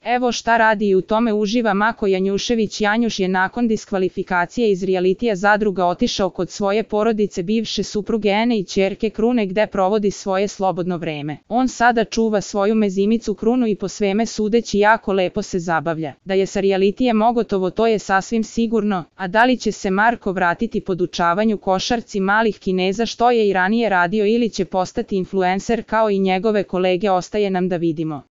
Evo šta radi i u tome uživa Mako Janjušević. Janjuš je nakon diskvalifikacije iz rijalitija Zadruga otišao kod svoje porodice, bivše supruge Ene i ćerke Krune, gde provodi svoje slobodno vreme. On sada čuva svoju mezimicu Krunu i po sveme sudeći jako lepo se zabavlja. Da je sa rijalitijem ogotovo, to je sasvim sigurno, a da li će se Marko vratiti podučavanju košarci malih Kineza što je i ranije radio ili će postati influencer kao i njegove kolege, ostaje nam da vidimo.